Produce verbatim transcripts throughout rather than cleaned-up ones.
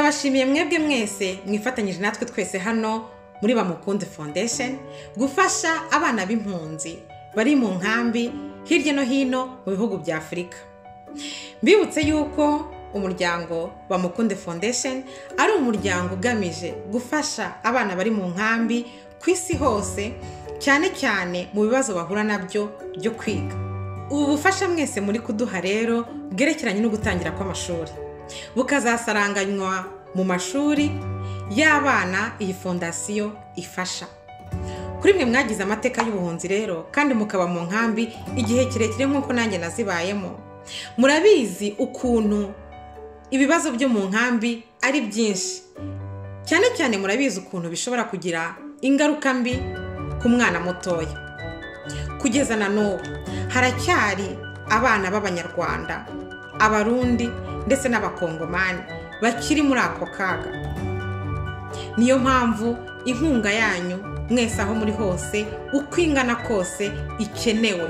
turabashimiye mwebwe mwese mwifatanyije natwe twese hano muri Bamukunde Foundation gufasha abana b'impunzi bari mu nkambi hirya no hino mu bihugu bya Afrika. Mbibutse yuko umuryango Bamukunde Foundation ari umuryango ugamije gufasha abana bari mu nkambi ku isi hose, cyane cyane mu bibazo bahura nabyo byo kwiga. Ubu bufasha mwese muri kuduha rero bwerekeranye no gutangira kw'amashuri, bukazasaranganywa mu mashuri y'abana iyi fondasiyo ifasha. Kuri mwe mwagize amateka y'ubuhunzi rero kandi mukaba mu nkambi igihe kirekire nk'uko nanjye nazibayemo, murabizi ukuntu ibibazo byo mu nkambi ari byinshi, cyane cyane murabizi ukuntu bishobora kugira ingaruka mbi ku mwana mutoya. Kugeza na n'ubu haracyari abana b'Abanyarwanda, Abarundi ndetse n'Abakongomani bakiri muri ako kaga. Niyo mpamvu inkunga yanyu mwese aho muri hose uko ingana kose ikenewe.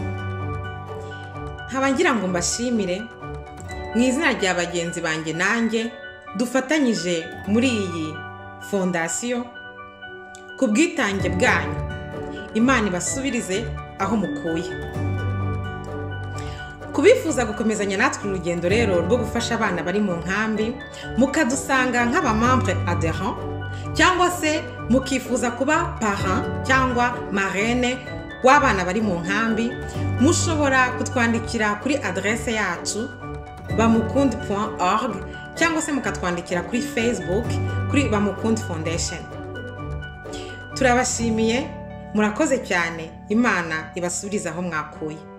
Nkaba ngira ngo mbashimire mu izina rya bagenzi banjye nanjye dufatanyije muri iyi fondasiyo ku bwitange bwanyu. Imana ibasubirize aho mukuye. Kubifuza gukomezanya natwe urugendo rero rwo gufasha abana bari mu nkambi, mukadusanga nk'abamambre adhérent cyangwa se mukifuza kuba parent cyangwa marraine w'abana bari mu nkambi, mushobora kutwandikira kuri adresse yacu bamukunde point org cyangwa se mukatwandikira kuri Facebook kuri Bamukunde Foundation. Turabashimiye, murakoze cyane. Imana ibasubiriza aho mwakuye.